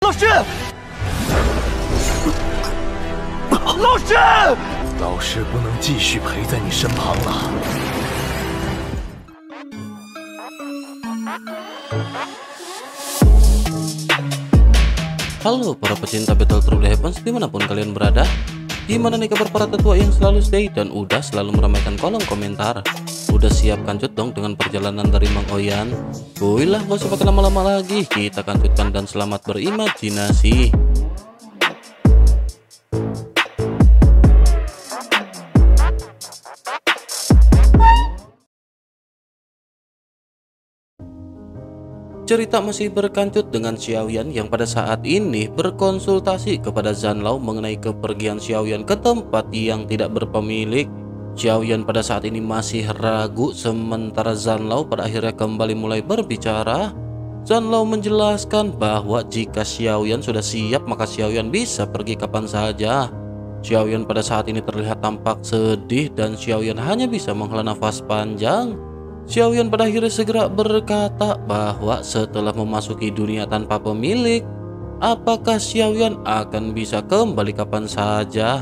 老师，老师， 老师不能继续陪在你身旁了。 Halo para pecinta Battle Through the Heavens dimanapun kalian berada. Gimana nih kabar para tetua yang selalu stay dan udah selalu meramaikan kolom komentar? Udah siap kancut dong dengan perjalanan dari Mang Oyan? Kuilah gak usah pakai lama-lama lagi, kita kancutkan dan selamat berimajinasi. Cerita masih berkancut dengan Xiaoyan yang pada saat ini berkonsultasi kepada Zanlao mengenai kepergian Xiaoyan ke tempat yang tidak berpemilik. Xiaoyan pada saat ini masih ragu, sementara Zanlao pada akhirnya kembali mulai berbicara. Zanlao menjelaskan bahwa jika Xiaoyan sudah siap maka Xiaoyan bisa pergi kapan saja. Xiaoyan pada saat ini terlihat tampak sedih dan Xiaoyan hanya bisa menghela nafas panjang. Xiaoyan pada akhirnya segera berkata bahwa setelah memasuki dunia tanpa pemilik, apakah Xiaoyan akan bisa kembali kapan saja?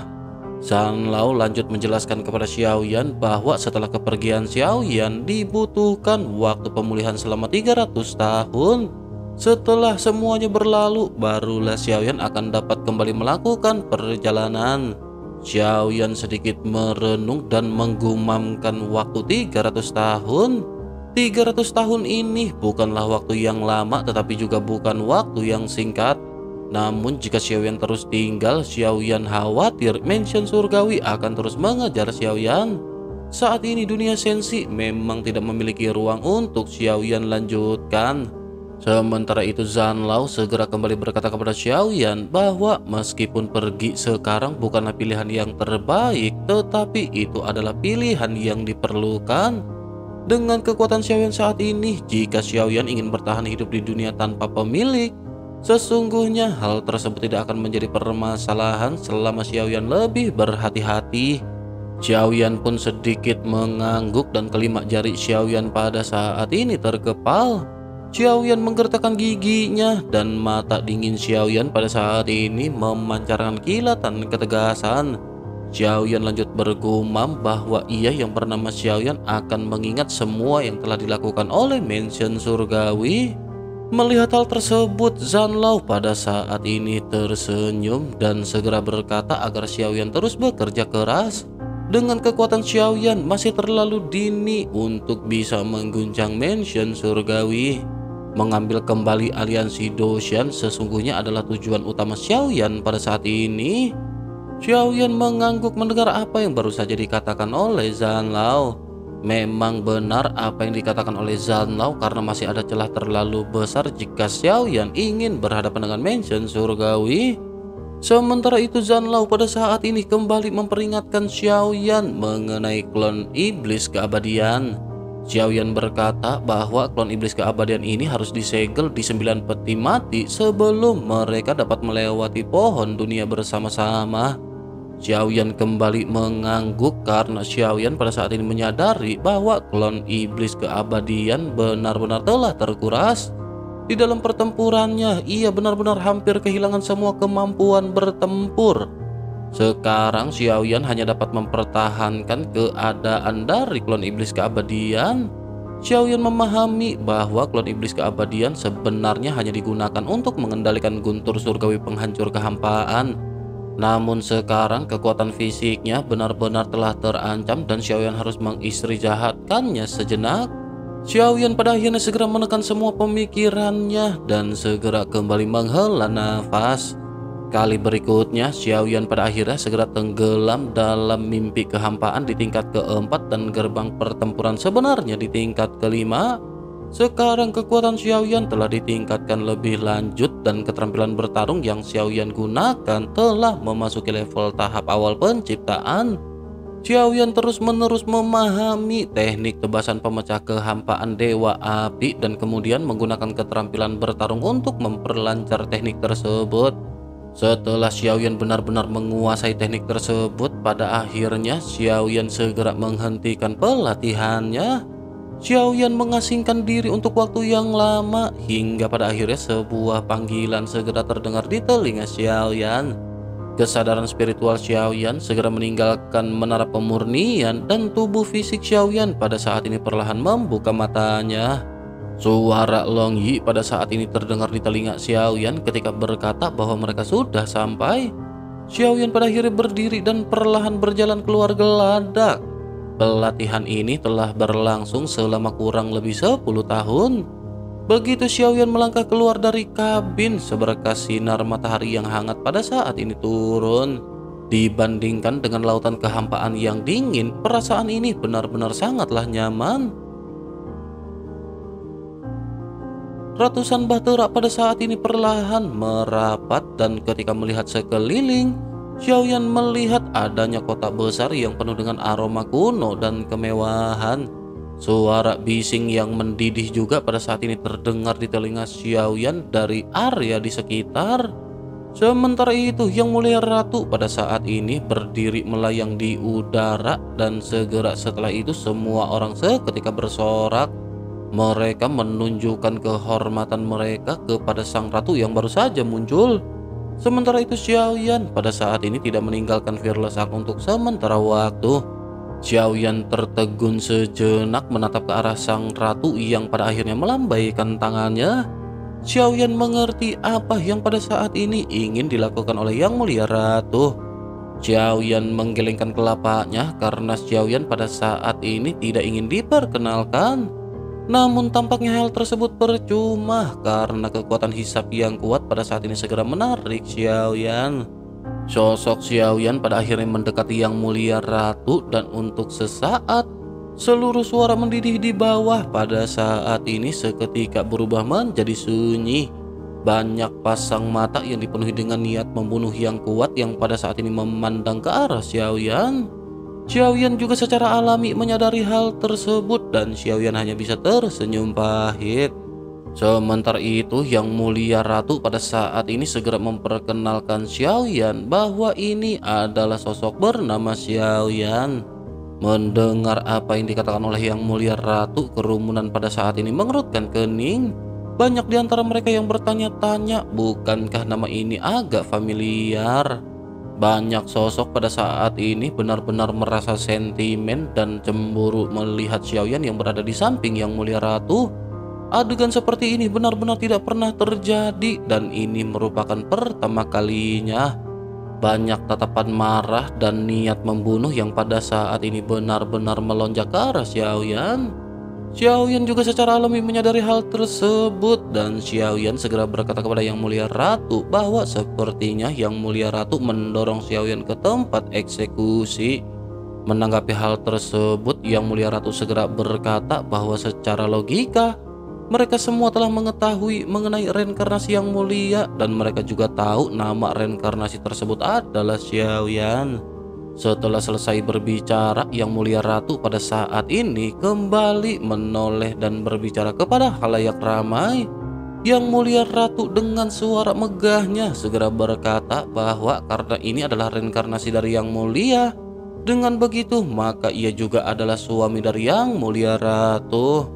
Zanlao lanjut menjelaskan kepada Xiaoyan bahwa setelah kepergian Xiaoyan dibutuhkan waktu pemulihan selama 300 tahun. Setelah semuanya berlalu, barulah Xiaoyan akan dapat kembali melakukan perjalanan. Xiaoyan sedikit merenung dan menggumamkan waktu 300 tahun. 300 tahun ini bukanlah waktu yang lama tetapi juga bukan waktu yang singkat. Namun jika Xiaoyan terus tinggal, Xiaoyan khawatir mansion surgawi akan terus mengejar Xiaoyan. Saat ini dunia sensi memang tidak memiliki ruang untuk Xiaoyan lanjutkan. Sementara itu Zanlao segera kembali berkata kepada Xiaoyan bahwa meskipun pergi sekarang bukanlah pilihan yang terbaik, tetapi itu adalah pilihan yang diperlukan. Dengan kekuatan Xiaoyan saat ini, jika Xiaoyan ingin bertahan hidup di dunia tanpa pemilik, sesungguhnya hal tersebut tidak akan menjadi permasalahan selama Xiaoyan lebih berhati-hati. Xiaoyan pun sedikit mengangguk dan kelima jari Xiaoyan pada saat ini terkepal. Xiaoyan menggertakkan giginya dan mata dingin Xiaoyan pada saat ini memancarkan kilatan ketegasan. Xiaoyan lanjut bergumam bahwa ia yang bernama Xiaoyan akan mengingat semua yang telah dilakukan oleh mansion surgawi. Melihat hal tersebut, Zanlao pada saat ini tersenyum dan segera berkata agar Xiaoyan terus bekerja keras. Dengan kekuatan Xiaoyan masih terlalu dini untuk bisa mengguncang mansion surgawi. Mengambil kembali aliansi Doshan sesungguhnya adalah tujuan utama Xiaoyan pada saat ini. Xiaoyan mengangguk mendengar apa yang baru saja dikatakan oleh Zanlao. Memang benar apa yang dikatakan oleh Zanlao karena masih ada celah terlalu besar jika Xiaoyan ingin berhadapan dengan mansion surgawi. Sementara itu Zanlao pada saat ini kembali memperingatkan Xiaoyan mengenai klon iblis keabadian. Xiaoyan berkata bahwa klon iblis keabadian ini harus disegel di 9 peti mati sebelum mereka dapat melewati pohon dunia bersama-sama. Xiaoyan kembali mengangguk karena Xiaoyan pada saat ini menyadari bahwa klon iblis keabadian benar-benar telah terkuras. Di dalam pertempurannya, ia benar-benar hampir kehilangan semua kemampuan bertempur. Sekarang Xiaoyan hanya dapat mempertahankan keadaan dari klon iblis keabadian. Xiaoyan memahami bahwa klon iblis keabadian sebenarnya hanya digunakan untuk mengendalikan guntur surgawi penghancur kehampaan. Namun sekarang kekuatan fisiknya benar-benar telah terancam dan Xiaoyan harus mengistirahatkannya sejenak. Xiaoyan pada akhirnya segera menekan semua pemikirannya dan segera kembali menghela nafas. Kali berikutnya Xiaoyan pada akhirnya segera tenggelam dalam mimpi kehampaan di tingkat keempat dan gerbang pertempuran sebenarnya di tingkat kelima. Sekarang kekuatan Xiaoyan telah ditingkatkan lebih lanjut dan keterampilan bertarung yang Xiaoyan gunakan telah memasuki level tahap awal penciptaan. Xiaoyan terus-menerus memahami teknik tebasan pemecah kehampaan Dewa Api dan kemudian menggunakan keterampilan bertarung untuk memperlancar teknik tersebut. Setelah Xiaoyan benar-benar menguasai teknik tersebut, pada akhirnya Xiaoyan segera menghentikan pelatihannya. Xiaoyan mengasingkan diri untuk waktu yang lama hingga pada akhirnya sebuah panggilan segera terdengar di telinga Xiaoyan. Kesadaran spiritual Xiaoyan segera meninggalkan menara pemurnian dan tubuh fisik Xiaoyan pada saat ini perlahan membuka matanya. Suara Long Yi pada saat ini terdengar di telinga Xiaoyan ketika berkata bahwa mereka sudah sampai. Xiaoyan pada akhirnya berdiri dan perlahan berjalan keluar geladak. Pelatihan ini telah berlangsung selama kurang lebih 10 tahun. Begitu Xiaoyan melangkah keluar dari kabin, seberkas sinar matahari yang hangat pada saat ini turun. Dibandingkan dengan lautan kehampaan yang dingin, perasaan ini benar-benar sangatlah nyaman. Ratusan bahtera pada saat ini perlahan merapat dan ketika melihat sekeliling, Xiaoyan melihat adanya kotak besar yang penuh dengan aroma kuno dan kemewahan. Suara bising yang mendidih juga pada saat ini terdengar di telinga Xiaoyan dari area di sekitar. Sementara itu, Yang Mulia Ratu pada saat ini berdiri melayang di udara dan segera setelah itu semua orang seketika bersorak. Mereka menunjukkan kehormatan mereka kepada sang ratu yang baru saja muncul. Sementara itu Xiaoyan pada saat ini tidak meninggalkan Fearless Ark untuk sementara waktu. Xiaoyan tertegun sejenak menatap ke arah sang ratu yang pada akhirnya melambaikan tangannya. Xiaoyan mengerti apa yang pada saat ini ingin dilakukan oleh Yang Mulia Ratu. Xiaoyan menggelengkan kelapanya karena Xiaoyan pada saat ini tidak ingin diperkenalkan. Namun tampaknya hal tersebut percuma karena kekuatan hisap yang kuat pada saat ini segera menarik Xiaoyan. Sosok Xiaoyan pada akhirnya mendekati Yang Mulia Ratu dan untuk sesaat seluruh suara mendidih di bawah pada saat ini seketika berubah menjadi sunyi. Banyak pasang mata yang dipenuhi dengan niat membunuh yang kuat yang pada saat ini memandang ke arah Xiaoyan. Xiaoyan juga secara alami menyadari hal tersebut dan Xiaoyan hanya bisa tersenyum pahit. Sementara itu Yang Mulia Ratu pada saat ini segera memperkenalkan Xiaoyan bahwa ini adalah sosok bernama Xiaoyan. Mendengar apa yang dikatakan oleh Yang Mulia Ratu, kerumunan pada saat ini mengerutkan kening. Banyak di antara mereka yang bertanya-tanya, bukankah nama ini agak familiar? Banyak sosok pada saat ini benar-benar merasa sentimen dan cemburu melihat Xiaoyan yang berada di samping Yang Mulia Ratu. Adegan seperti ini benar-benar tidak pernah terjadi dan ini merupakan pertama kalinya. Banyak tatapan marah dan niat membunuh yang pada saat ini benar-benar melonjak ke arah Xiaoyan. Xiaoyan juga secara alami menyadari hal tersebut dan Xiaoyan segera berkata kepada Yang Mulia Ratu bahwa sepertinya Yang Mulia Ratu mendorong Xiaoyan ke tempat eksekusi. Menanggapi hal tersebut, Yang Mulia Ratu segera berkata bahwa secara logika mereka semua telah mengetahui mengenai reinkarnasi Yang Mulia dan mereka juga tahu nama reinkarnasi tersebut adalah Xiaoyan. Setelah selesai berbicara, Yang Mulia Ratu pada saat ini kembali menoleh dan berbicara kepada khalayak ramai. Yang Mulia Ratu dengan suara megahnya segera berkata bahwa karena ini adalah reinkarnasi dari Yang Mulia, dengan begitu maka ia juga adalah suami dari Yang Mulia Ratu.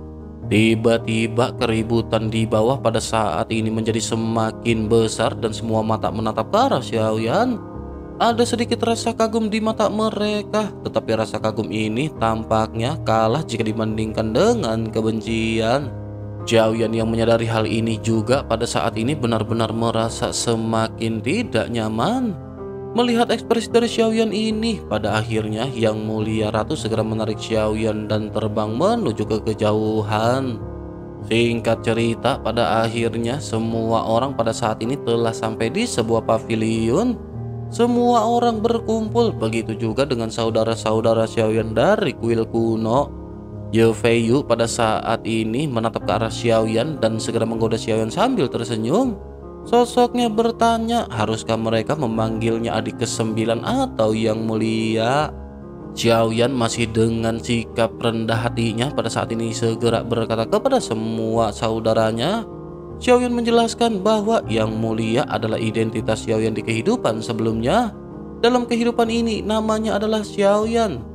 Tiba-tiba keributan di bawah pada saat ini menjadi semakin besar dan semua mata menatap ke arah Xiaoyan. Ada sedikit rasa kagum di mata mereka, tetapi rasa kagum ini tampaknya kalah jika dibandingkan dengan kebencian. Xiaoyan yang menyadari hal ini juga pada saat ini benar-benar merasa semakin tidak nyaman. Melihat ekspresi dari Xiaoyan ini, pada akhirnya Yang Mulia Ratu segera menarik Xiaoyan dan terbang menuju ke kejauhan. Singkat cerita, pada akhirnya semua orang pada saat ini telah sampai di sebuah pavilion. Semua orang berkumpul, begitu juga dengan saudara-saudara Xiaoyan dari kuil kuno. Ye Feiyu pada saat ini menatap ke arah Xiaoyan dan segera menggoda Xiaoyan sambil tersenyum. Sosoknya bertanya, haruskah mereka memanggilnya adik ke-9 atau Yang Mulia? Xiaoyan masih dengan sikap rendah hatinya pada saat ini segera berkata kepada semua saudaranya. Xiaoyan menjelaskan bahwa Yang Mulia adalah identitas Xiaoyan di kehidupan sebelumnya. Dalam kehidupan ini namanya adalah Xiaoyan.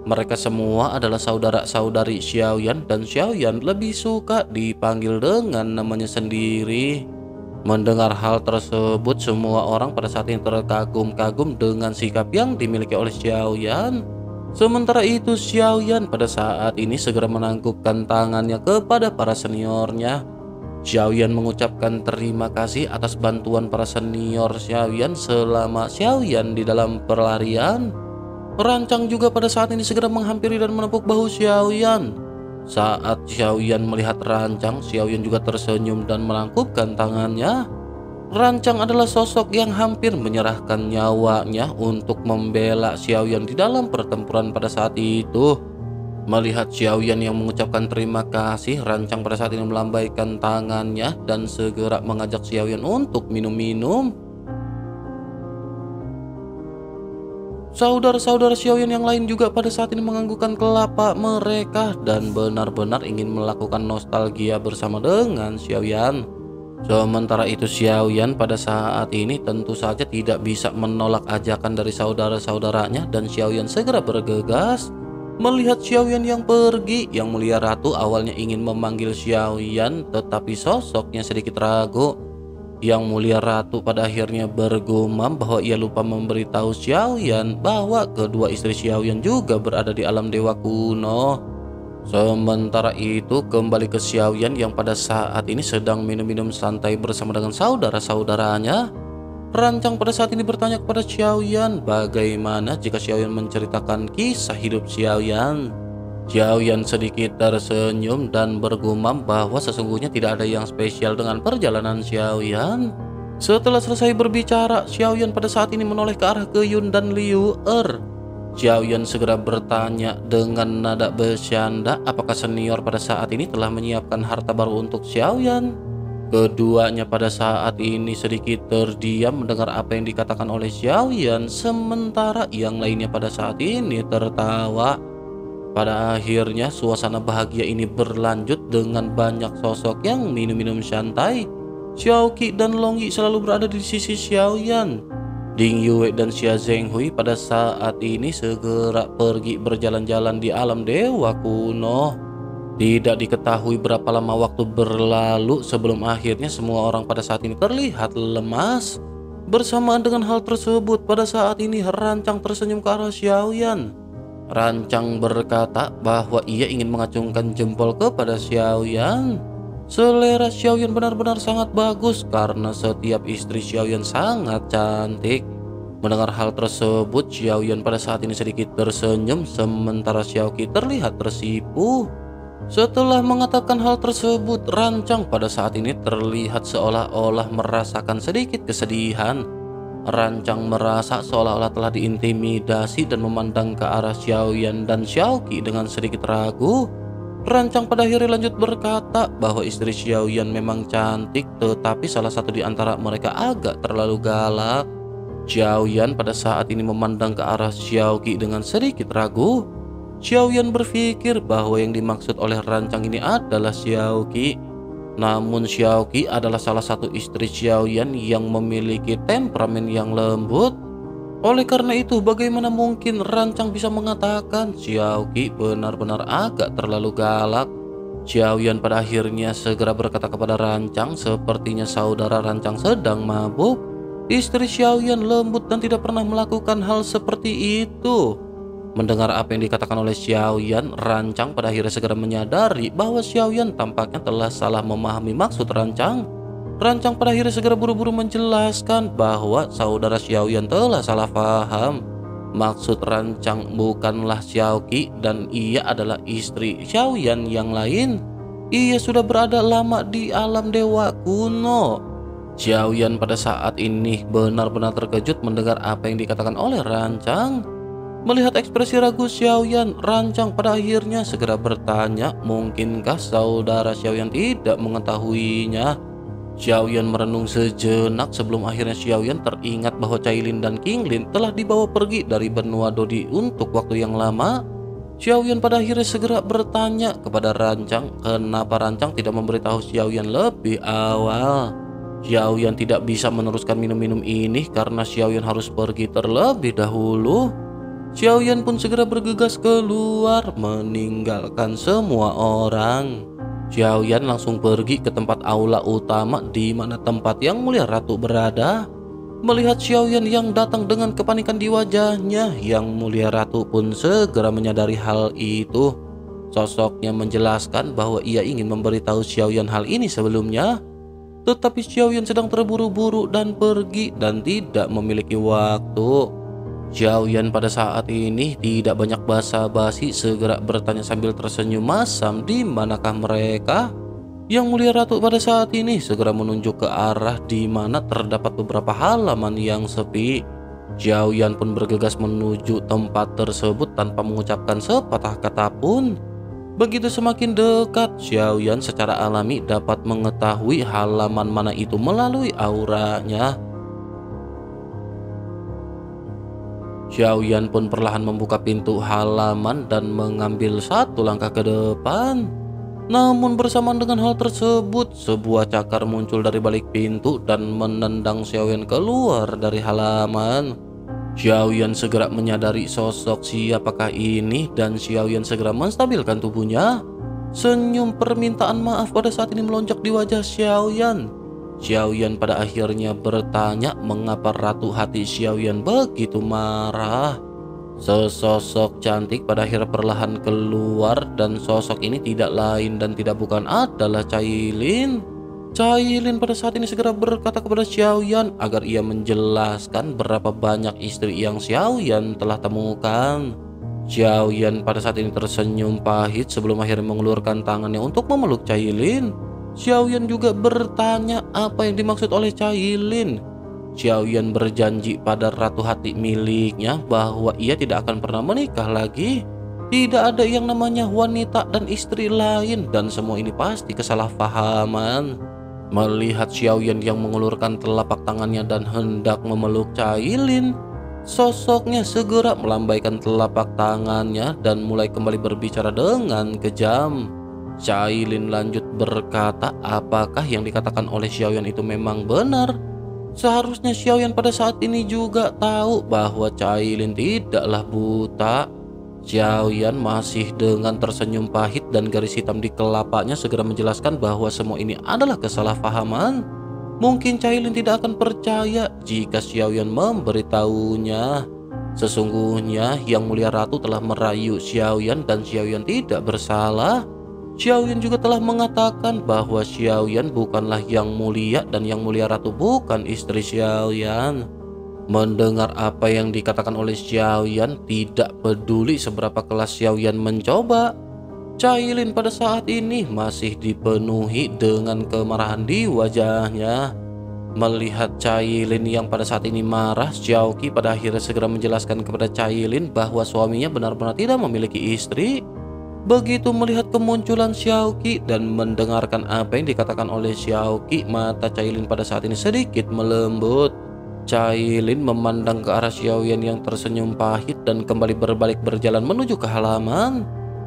Mereka semua adalah saudara-saudari Xiaoyan dan Xiaoyan lebih suka dipanggil dengan namanya sendiri. Mendengar hal tersebut, semua orang pada saat ini terkagum-kagum dengan sikap yang dimiliki oleh Xiaoyan. Sementara itu, Xiaoyan pada saat ini segera menangkupkan tangannya kepada para seniornya. Xiaoyan mengucapkan terima kasih atas bantuan para senior Xiaoyan selama Xiaoyan di dalam pelarian. Rancang juga pada saat ini segera menghampiri dan menepuk bahu Xiaoyan. Saat Xiaoyan melihat Rancang, Xiaoyan juga tersenyum dan menangkupkan tangannya. Rancang adalah sosok yang hampir menyerahkan nyawanya untuk membela Xiaoyan di dalam pertempuran pada saat itu. Melihat Xiaoyan yang mengucapkan terima kasih, Rancang pada saat ini melambaikan tangannya dan segera mengajak Xiaoyan untuk minum-minum. Saudara-saudara Xiaoyan yang lain juga pada saat ini menganggukkan kelapa mereka dan benar-benar ingin melakukan nostalgia bersama dengan Xiaoyan. Sementara itu, Xiaoyan pada saat ini tentu saja tidak bisa menolak ajakan dari saudara-saudaranya dan Xiaoyan segera bergegas. Melihat Xiaoyan yang pergi, Yang Mulia Ratu awalnya ingin memanggil Xiaoyan tetapi sosoknya sedikit ragu. Yang Mulia Ratu pada akhirnya bergumam bahwa ia lupa memberitahu Xiaoyan bahwa kedua istri Xiaoyan juga berada di alam dewa kuno. Sementara itu, kembali ke Xiaoyan yang pada saat ini sedang minum-minum santai bersama dengan saudara-saudaranya. Rancang pada saat ini bertanya kepada Xiaoyan bagaimana jika Xiaoyan menceritakan kisah hidup Xiaoyan. Xiaoyan sedikit tersenyum dan bergumam bahwa sesungguhnya tidak ada yang spesial dengan perjalanan Xiaoyan. Setelah selesai berbicara, Xiaoyan pada saat ini menoleh ke arah Ke Yun dan Liu Er. Xiaoyan segera bertanya dengan nada bercanda apakah senior pada saat ini telah menyiapkan harta baru untuk Xiaoyan. Keduanya pada saat ini sedikit terdiam mendengar apa yang dikatakan oleh Xiaoyan, sementara yang lainnya pada saat ini tertawa. Pada akhirnya suasana bahagia ini berlanjut dengan banyak sosok yang minum-minum santai. Xiaoqi dan Longyi selalu berada di sisi Xiaoyan. Ding Yue dan Xia Zhenghui pada saat ini segera pergi berjalan-jalan di alam dewa kuno. Tidak diketahui berapa lama waktu berlalu sebelum akhirnya semua orang pada saat ini terlihat lemas. Bersamaan dengan hal tersebut, pada saat ini Rancang tersenyum ke arah Xiaoyan. Rancang berkata bahwa ia ingin mengacungkan jempol kepada Xiaoyan. Selera Xiaoyan benar-benar sangat bagus karena setiap istri Xiaoyan sangat cantik. Mendengar hal tersebut, Xiaoyan pada saat ini sedikit tersenyum sementara Xiaoqi terlihat tersipu. Setelah mengatakan hal tersebut, Rancang pada saat ini terlihat seolah-olah merasakan sedikit kesedihan. Rancang merasa seolah-olah telah diintimidasi dan memandang ke arah Xiaoyan dan Xiaoqi dengan sedikit ragu. Rancang pada akhirnya lanjut berkata bahwa istri Xiaoyan memang cantik, tetapi salah satu di antara mereka agak terlalu galak. Xiaoyan pada saat ini memandang ke arah Xiaoqi dengan sedikit ragu. Xiaoyan berpikir bahwa yang dimaksud oleh Rancang ini adalah Xiaoqi. Namun Xiaoqi adalah salah satu istri Xiaoyan yang memiliki temperamen yang lembut. Oleh karena itu, bagaimana mungkin Rancang bisa mengatakan Xiaoqi benar-benar agak terlalu galak? Xiaoyan pada akhirnya segera berkata kepada Rancang sepertinya saudara Rancang sedang mabuk. Istri Xiaoyan lembut dan tidak pernah melakukan hal seperti itu. Mendengar apa yang dikatakan oleh Xiaoyan, Rancang pada akhirnya segera menyadari bahwa Xiaoyan tampaknya telah salah memahami maksud Rancang. Rancang pada akhirnya segera buru-buru menjelaskan bahwa saudara Xiaoyan telah salah paham. Maksud Rancang bukanlah Xiaoqi dan ia adalah istri Xiaoyan yang lain. Ia sudah berada lama di alam dewa kuno. Xiaoyan pada saat ini benar-benar terkejut mendengar apa yang dikatakan oleh Rancang. Melihat ekspresi ragu Xiaoyan, Rancang pada akhirnya segera bertanya, mungkinkah saudara Xiaoyan tidak mengetahuinya? Xiaoyan merenung sejenak sebelum akhirnya Xiaoyan teringat bahwa Cailin dan Qinglin telah dibawa pergi dari benua Dodi untuk waktu yang lama. Xiaoyan pada akhirnya segera bertanya kepada Rancang kenapa Rancang tidak memberitahu Xiaoyan lebih awal. Xiaoyan tidak bisa meneruskan minum-minum ini karena Xiaoyan harus pergi terlebih dahulu. Xiaoyan pun segera bergegas keluar meninggalkan semua orang. Xiaoyan langsung pergi ke tempat aula utama di mana tempat Yang Mulia Ratu berada. Melihat Xiaoyan yang datang dengan kepanikan di wajahnya, Yang Mulia Ratu pun segera menyadari hal itu. Sosoknya menjelaskan bahwa ia ingin memberitahu Xiaoyan hal ini sebelumnya, tetapi Xiaoyan sedang terburu-buru dan pergi dan tidak memiliki waktu. Xiaoyan pada saat ini tidak banyak basa-basi, segera bertanya sambil tersenyum masam, di manakah mereka? Yang Mulia Ratu pada saat ini segera menunjuk ke arah di mana terdapat beberapa halaman yang sepi. Xiaoyan pun bergegas menuju tempat tersebut tanpa mengucapkan sepatah kata pun. Begitu semakin dekat, Xiaoyan secara alami dapat mengetahui halaman mana itu melalui auranya. Xiaoyan pun perlahan membuka pintu halaman dan mengambil satu langkah ke depan. Namun bersamaan dengan hal tersebut, sebuah cakar muncul dari balik pintu dan menendang Xiaoyan keluar dari halaman. Xiaoyan segera menyadari sosok siapakah ini dan Xiaoyan segera menstabilkan tubuhnya. Senyum permintaan maaf pada saat ini melonjak di wajah Xiaoyan. Xiaoyan pada akhirnya bertanya mengapa Ratu Hati Xiaoyan begitu marah. Sesosok cantik pada akhirnya perlahan keluar dan sosok ini tidak lain dan tidak bukan adalah Cailin. Cailin pada saat ini segera berkata kepada Xiaoyan agar ia menjelaskan berapa banyak istri yang Xiaoyan telah temukan. Xiaoyan pada saat ini tersenyum pahit sebelum akhirnya mengeluarkan tangannya untuk memeluk Cailin. Xiaoyan juga bertanya apa yang dimaksud oleh Cailin. Xiaoyan berjanji pada Ratu Hati miliknya bahwa ia tidak akan pernah menikah lagi. Tidak ada yang namanya wanita dan istri lain dan semua ini pasti kesalahpahaman. Melihat Xiaoyan yang mengulurkan telapak tangannya dan hendak memeluk Cailin, sosoknya segera melambaikan telapak tangannya dan mulai kembali berbicara dengan kejam. Cailin lanjut berkata apakah yang dikatakan oleh Xiaoyan itu memang benar. Seharusnya Xiaoyan pada saat ini juga tahu bahwa Cailin tidaklah buta. Xiaoyan masih dengan tersenyum pahit dan garis hitam di kelapanya segera menjelaskan bahwa semua ini adalah kesalahpahaman. Mungkin Cailin tidak akan percaya jika Xiaoyan memberitahunya. Sesungguhnya Yang Mulia Ratu telah merayu Xiaoyan dan Xiaoyan tidak bersalah. Xiaoyan juga telah mengatakan bahwa Xiaoyan bukanlah Yang Mulia dan Yang Mulia Ratu bukan istri Xiaoyan. Mendengar apa yang dikatakan oleh Xiaoyan, tidak peduli seberapa kelas Xiaoyan mencoba, Cailin pada saat ini masih dipenuhi dengan kemarahan di wajahnya. Melihat Cailin yang pada saat ini marah, Xiaoqi pada akhirnya segera menjelaskan kepada Cailin bahwa suaminya benar-benar tidak memiliki istri. Begitu melihat kemunculan Xiaoqi dan mendengarkan apa yang dikatakan oleh Xiaoqi, mata Cailin pada saat ini sedikit melembut. Cailin memandang ke arah Xiaoyan yang tersenyum pahit dan kembali berbalik berjalan menuju ke halaman.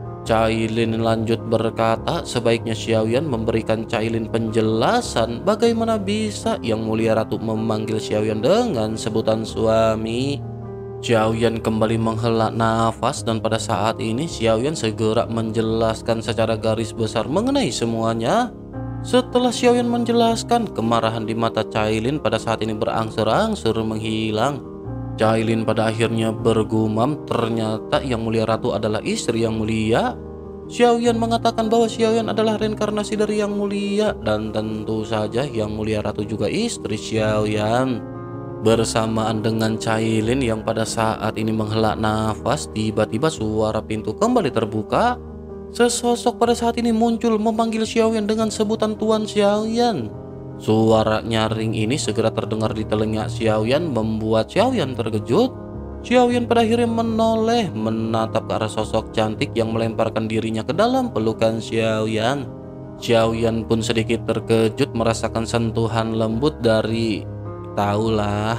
Cailin lanjut berkata sebaiknya Xiaoyan memberikan Cailin penjelasan bagaimana bisa Yang Mulia Ratu memanggil Xiaoyan dengan sebutan suami. Xiaoyan kembali menghela nafas dan pada saat ini Xiaoyan segera menjelaskan secara garis besar mengenai semuanya. Setelah Xiaoyan menjelaskan, kemarahan di mata Cailin pada saat ini berangsur-angsur menghilang. Cailin pada akhirnya bergumam ternyata Yang Mulia Ratu adalah istri Yang Mulia. Xiaoyan mengatakan bahwa Xiaoyan adalah reinkarnasi dari Yang Mulia dan tentu saja Yang Mulia Ratu juga istri Xiaoyan. Bersamaan dengan Cailin yang pada saat ini menghela nafas, tiba-tiba suara pintu kembali terbuka. Sesosok pada saat ini muncul memanggil Xiaoyan dengan sebutan Tuan Xiaoyan. Suara nyaring ini segera terdengar di telinga Xiaoyan membuat Xiaoyan terkejut. Xiaoyan pada akhirnya menoleh menatap ke arah sosok cantik yang melemparkan dirinya ke dalam pelukan Xiaoyan. Xiaoyan pun sedikit terkejut merasakan sentuhan lembut dari tahulah.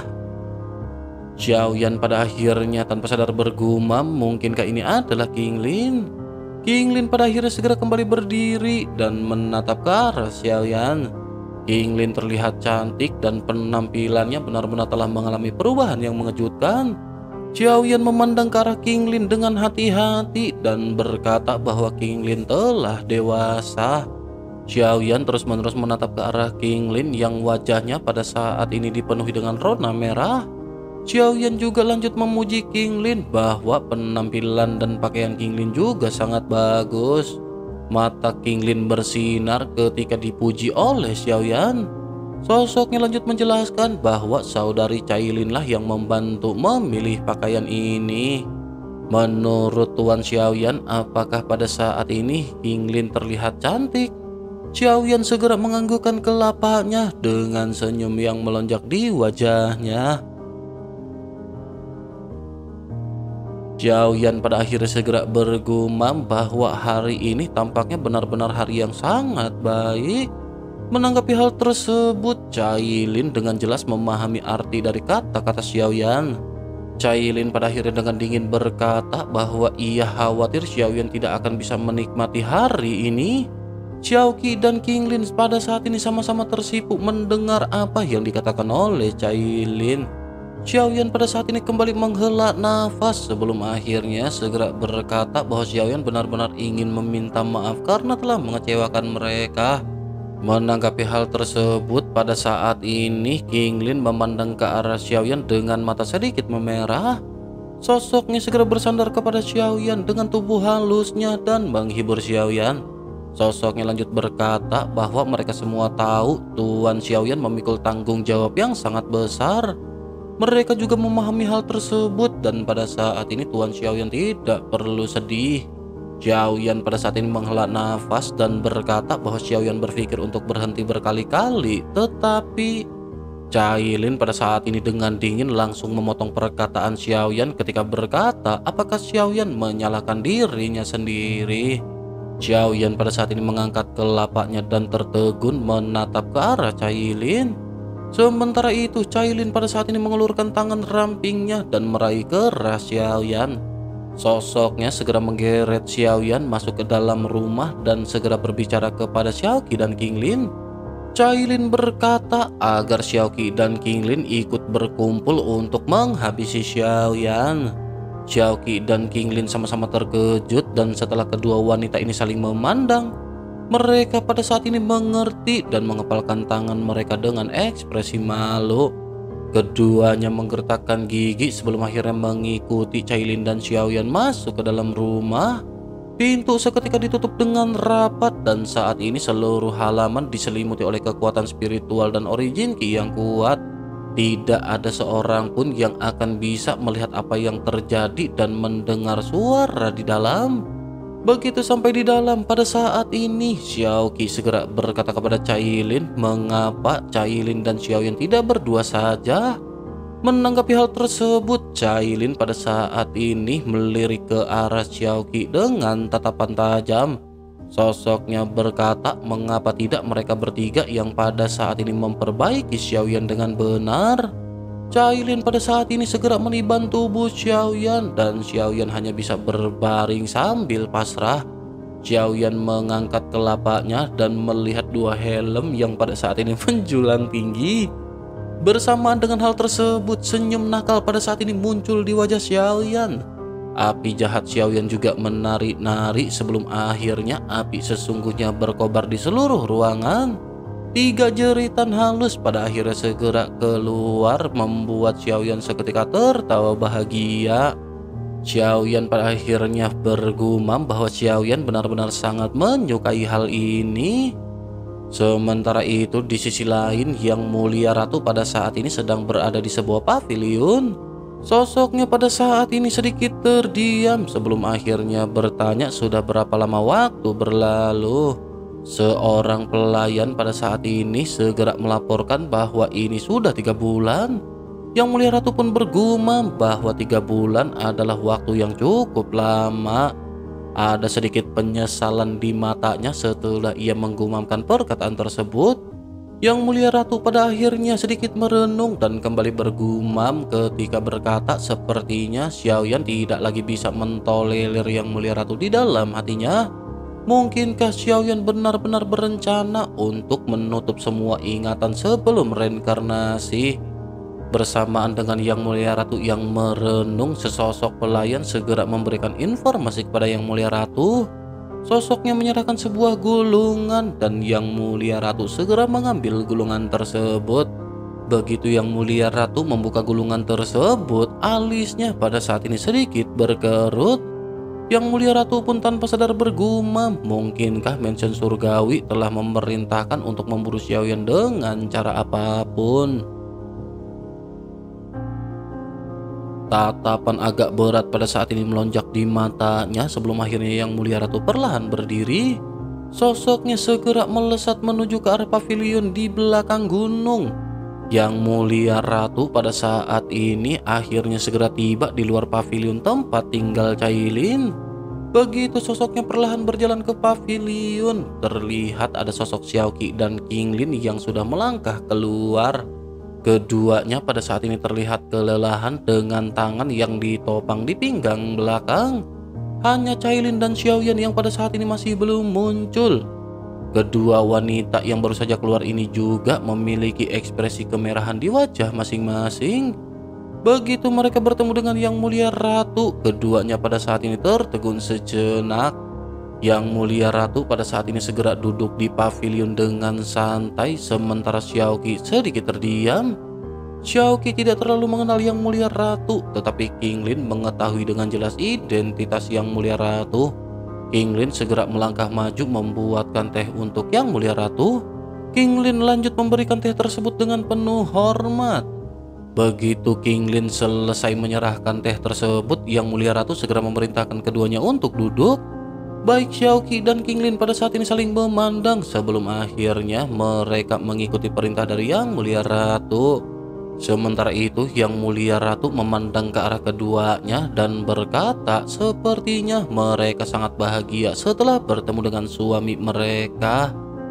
Xiaoyan pada akhirnya tanpa sadar bergumam, mungkinkah ini adalah Qinglin? Qinglin pada akhirnya segera kembali berdiri dan menatap ke arah Xiaoyan. Qinglin terlihat cantik dan penampilannya benar-benar telah mengalami perubahan yang mengejutkan. Xiaoyan memandang ke arah King Lin dengan hati-hati dan berkata bahwa King Lin telah dewasa. Xiaoyan terus-menerus menatap ke arah King Lin yang wajahnya pada saat ini dipenuhi dengan rona merah. Xiaoyan juga lanjut memuji King Lin bahwa penampilan dan pakaian King Lin juga sangat bagus. Mata King Lin bersinar ketika dipuji oleh Xiaoyan. Sosoknya lanjut menjelaskan bahwa saudari Cailin lah yang membantu memilih pakaian ini. Menurut Tuan Xiaoyan, apakah pada saat ini King Lin terlihat cantik? Xiaoyan segera menganggukkan kelapanya dengan senyum yang melonjak di wajahnya. Xiaoyan pada akhirnya segera bergumam bahwa hari ini tampaknya benar-benar hari yang sangat baik. Menanggapi hal tersebut, Cailin dengan jelas memahami arti dari kata-kata Xiaoyan. Cailin pada akhirnya dengan dingin berkata bahwa ia khawatir Xiaoyan tidak akan bisa menikmati hari ini. Xiaoqi dan King Lin pada saat ini sama-sama tersipu mendengar apa yang dikatakan oleh Cailin. Xiaoyan pada saat ini kembali menghela nafas sebelum akhirnya segera berkata bahwa Xiaoyan benar-benar ingin meminta maaf karena telah mengecewakan mereka. Menanggapi hal tersebut, pada saat ini King Lin memandang ke arah Xiaoyan dengan mata sedikit memerah. Sosoknya segera bersandar kepada Xiaoyan dengan tubuh halusnya dan menghibur Xiaoyan. Sosoknya lanjut berkata bahwa mereka semua tahu Tuan Xiaoyan memikul tanggung jawab yang sangat besar. Mereka juga memahami hal tersebut dan pada saat ini Tuan Xiaoyan tidak perlu sedih. Xiaoyan pada saat ini menghela nafas dan berkata bahwa Xiaoyan berpikir untuk berhenti berkali-kali, tetapi Cailin pada saat ini dengan dingin langsung memotong perkataan Xiaoyan ketika berkata apakah Xiaoyan menyalahkan dirinya sendiri. Xiaoyan pada saat ini mengangkat kelapanya dan tertegun menatap ke arah Cailin. Sementara itu Cailin pada saat ini mengelurkan tangan rampingnya dan meraih keras Xiaoyan. Sosoknya segera menggeret Xiaoyan masuk ke dalam rumah dan segera berbicara kepada Xiaoqi dan King Lin. Cailin berkata agar Xiaoqi dan King Lin ikut berkumpul untuk menghabisi Xiaoyan. Xiaoqi dan King Lin sama-sama terkejut dan setelah kedua wanita ini saling memandang, mereka pada saat ini mengerti dan mengepalkan tangan mereka dengan ekspresi malu. Keduanya menggertakkan gigi sebelum akhirnya mengikuti Cailin dan Xiaoyan masuk ke dalam rumah. Pintu seketika ditutup dengan rapat dan saat ini seluruh halaman diselimuti oleh kekuatan spiritual dan origin Qi yang kuat. Tidak ada seorang pun yang akan bisa melihat apa yang terjadi dan mendengar suara di dalam. Begitu sampai di dalam, pada saat ini Xiaoqi segera berkata kepada Cailin mengapa Cailin dan Xiaoyan tidak berdua saja. Menanggapi hal tersebut, Cailin pada saat ini melirik ke arah Xiaoqi dengan tatapan tajam. Sosoknya berkata mengapa tidak mereka bertiga yang pada saat ini memperbaiki Xiaoyan dengan benar. Cailin pada saat ini segera meniban tubuh Xiaoyan dan Xiaoyan hanya bisa berbaring sambil pasrah. Xiaoyan mengangkat kelapanya dan melihat dua helm yang pada saat ini menjulang tinggi. Bersamaan dengan hal tersebut, senyum nakal pada saat ini muncul di wajah Xiaoyan. Api jahat Xiaoyan juga menari-nari sebelum akhirnya api sesungguhnya berkobar di seluruh ruangan. 3 jeritan halus pada akhirnya segera keluar membuat Xiaoyan seketika tertawa bahagia. Xiaoyan pada akhirnya bergumam bahwa Xiaoyan benar-benar sangat menyukai hal ini. Sementara itu di sisi lain Yang Mulia Ratu pada saat ini sedang berada di sebuah pavilion. Sosoknya pada saat ini sedikit terdiam sebelum akhirnya bertanya sudah berapa lama waktu berlalu. Seorang pelayan pada saat ini segera melaporkan bahwa ini sudah 3 bulan. Yang Mulia Ratu pun bergumam bahwa 3 bulan adalah waktu yang cukup lama. Ada sedikit penyesalan di matanya setelah ia menggumamkan perkataan tersebut. Yang Mulia Ratu pada akhirnya sedikit merenung dan kembali bergumam ketika berkata sepertinya Xiaoyan tidak lagi bisa mentolerir Yang Mulia Ratu di dalam hatinya. Mungkinkah Xiaoyan benar-benar berencana untuk menutup semua ingatan sebelum reinkarnasi? Bersamaan dengan Yang Mulia Ratu yang merenung, sesosok pelayan segera memberikan informasi kepada Yang Mulia Ratu. Sosoknya menyerahkan sebuah gulungan dan Yang Mulia Ratu segera mengambil gulungan tersebut. Begitu Yang Mulia Ratu membuka gulungan tersebut, alisnya pada saat ini sedikit berkerut. Yang Mulia Ratu pun tanpa sadar bergumam, mungkinkah mansion surgawi telah memerintahkan untuk memburu Xiaoyan dengan cara apapun. Tatapan agak berat pada saat ini melonjak di matanya sebelum akhirnya Yang Mulia Ratu perlahan berdiri. Sosoknya segera melesat menuju ke arah pavilion di belakang gunung. Yang Mulia Ratu pada saat ini akhirnya segera tiba di luar pavilion tempat tinggal Cailin. Begitu sosoknya perlahan berjalan ke pavilion, terlihat ada sosok Xiaoqi dan Qinglin yang sudah melangkah keluar. Keduanya pada saat ini terlihat kelelahan dengan tangan yang ditopang di pinggang belakang. Hanya Cailin dan Xiaoyan yang pada saat ini masih belum muncul. Kedua wanita yang baru saja keluar ini juga memiliki ekspresi kemerahan di wajah masing-masing. Begitu mereka bertemu dengan Yang Mulia Ratu, keduanya pada saat ini tertegun sejenak. Yang Mulia Ratu pada saat ini segera duduk di pavilion dengan santai, sementara Xiaoqi sedikit terdiam. Xiaoqi tidak terlalu mengenal Yang Mulia Ratu, tetapi Qinglin mengetahui dengan jelas identitas Yang Mulia Ratu. Qinglin segera melangkah maju membuatkan teh untuk Yang Mulia Ratu. Qinglin lanjut memberikan teh tersebut dengan penuh hormat. Begitu Qinglin selesai menyerahkan teh tersebut, Yang Mulia Ratu segera memerintahkan keduanya untuk duduk. Baik Xiaoqi dan Qinglin pada saat ini saling memandang sebelum akhirnya mereka mengikuti perintah dari Yang Mulia Ratu. Sementara itu Yang Mulia Ratu memandang ke arah keduanya dan berkata sepertinya mereka sangat bahagia setelah bertemu dengan suami mereka.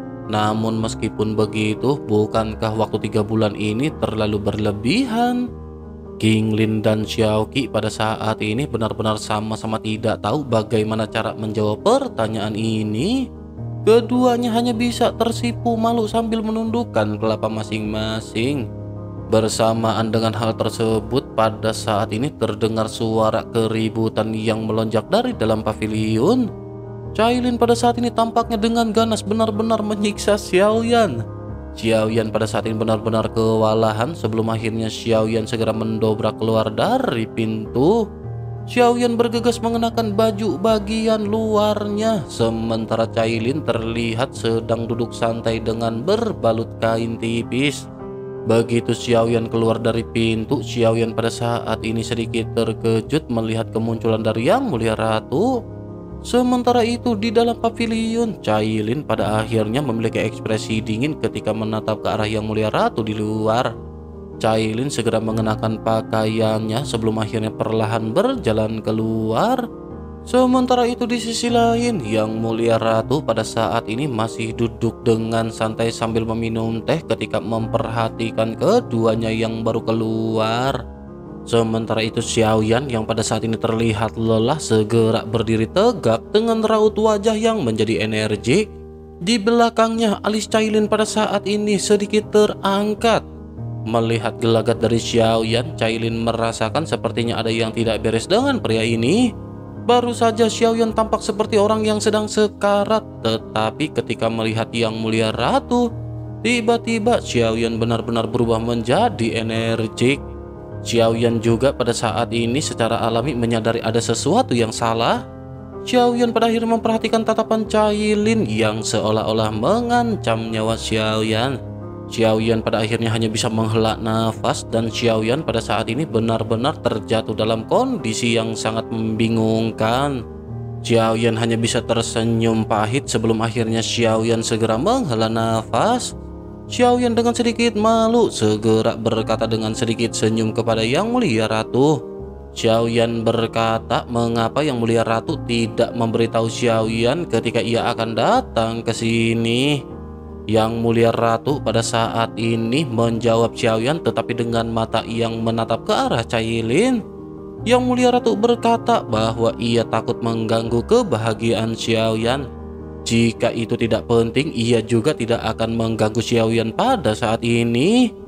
Namun meskipun begitu, bukankah waktu 3 bulan ini terlalu berlebihan? Qinglin dan Xiaoqi pada saat ini benar-benar sama-sama tidak tahu bagaimana cara menjawab pertanyaan ini. Keduanya hanya bisa tersipu malu sambil menundukkan kelapa masing-masing. Bersamaan dengan hal tersebut, pada saat ini terdengar suara keributan yang melonjak dari dalam pavilion. Cailin pada saat ini tampaknya dengan ganas benar-benar menyiksa Xiaoyan. Xiaoyan pada saat ini benar-benar kewalahan sebelum akhirnya Xiaoyan segera mendobrak keluar dari pintu. Xiaoyan bergegas mengenakan baju bagian luarnya, sementara Cailin terlihat sedang duduk santai dengan berbalut kain tipis. Begitu Xiaoyan keluar dari pintu, Xiaoyan pada saat ini sedikit terkejut melihat kemunculan dari Yang Mulia Ratu. Sementara itu di dalam pavilion, Cailin pada akhirnya memiliki ekspresi dingin ketika menatap ke arah Yang Mulia Ratu di luar. Cailin segera mengenakan pakaiannya sebelum akhirnya perlahan berjalan keluar. Sementara itu di sisi lain, Yang Mulia Ratu pada saat ini masih duduk dengan santai sambil meminum teh ketika memperhatikan keduanya yang baru keluar. Sementara itu Xiaoyan yang pada saat ini terlihat lelah segera berdiri tegak dengan raut wajah yang menjadi energik. Di belakangnya alis Cailin pada saat ini sedikit terangkat. Melihat gelagat dari Xiaoyan, Cailin merasakan sepertinya ada yang tidak beres dengan pria ini. Baru saja Xiaoyan tampak seperti orang yang sedang sekarat, tetapi ketika melihat Yang Mulia Ratu, tiba-tiba Xiaoyan benar-benar berubah menjadi energik. Xiaoyan juga pada saat ini secara alami menyadari ada sesuatu yang salah. Xiaoyan pada akhirnya memperhatikan tatapan Cailin yang seolah-olah mengancam nyawa Xiaoyan. Xiaoyan pada akhirnya hanya bisa menghela nafas dan Xiaoyan pada saat ini benar-benar terjatuh dalam kondisi yang sangat membingungkan. Xiaoyan hanya bisa tersenyum pahit sebelum akhirnya Xiaoyan segera menghela nafas. Xiaoyan dengan sedikit malu segera berkata dengan sedikit senyum kepada Yang Mulia Ratu. Xiaoyan berkata mengapa Yang Mulia Ratu tidak memberitahu Xiaoyan ketika ia akan datang ke sini. Yang Mulia Ratu pada saat ini menjawab Xiaoyan tetapi dengan mata yang menatap ke arah Cailin. Yang Mulia Ratu berkata bahwa ia takut mengganggu kebahagiaan Xiaoyan. Jika itu tidak penting, ia juga tidak akan mengganggu Xiaoyan pada saat ini.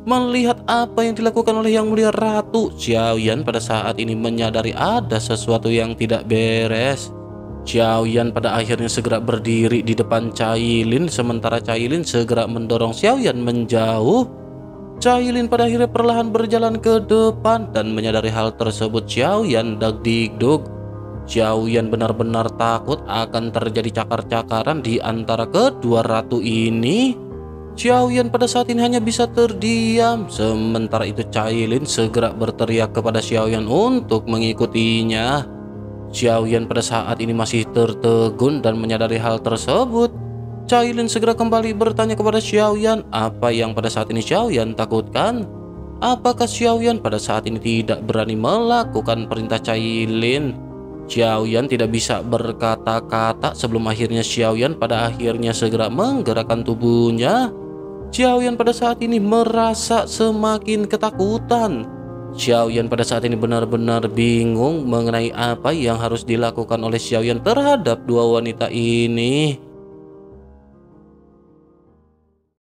Melihat apa yang dilakukan oleh Yang Mulia Ratu, Xiaoyan pada saat ini menyadari ada sesuatu yang tidak beres. Xiaoyan pada akhirnya segera berdiri di depan Cailin, sementara Cailin segera mendorong Xiaoyan menjauh. Cailin pada akhirnya perlahan berjalan ke depan dan menyadari hal tersebut. Xiaoyan dagdikduk. Xiaoyan benar-benar takut akan terjadi cakar-cakaran di antara kedua ratu ini. Xiaoyan pada saat ini hanya bisa terdiam. Sementara itu Cailin segera berteriak kepada Xiaoyan untuk mengikutinya. Xiaoyan pada saat ini masih tertegun dan menyadari hal tersebut. Cailin segera kembali bertanya kepada Xiaoyan apa yang pada saat ini Xiaoyan takutkan. Apakah Xiaoyan pada saat ini tidak berani melakukan perintah Cailin? Xiaoyan tidak bisa berkata-kata sebelum akhirnya Xiaoyan pada akhirnya segera menggerakkan tubuhnya. Xiaoyan pada saat ini merasa semakin ketakutan. Xiaoyan pada saat ini benar-benar bingung mengenai apa yang harus dilakukan oleh Xiaoyan terhadap dua wanita ini.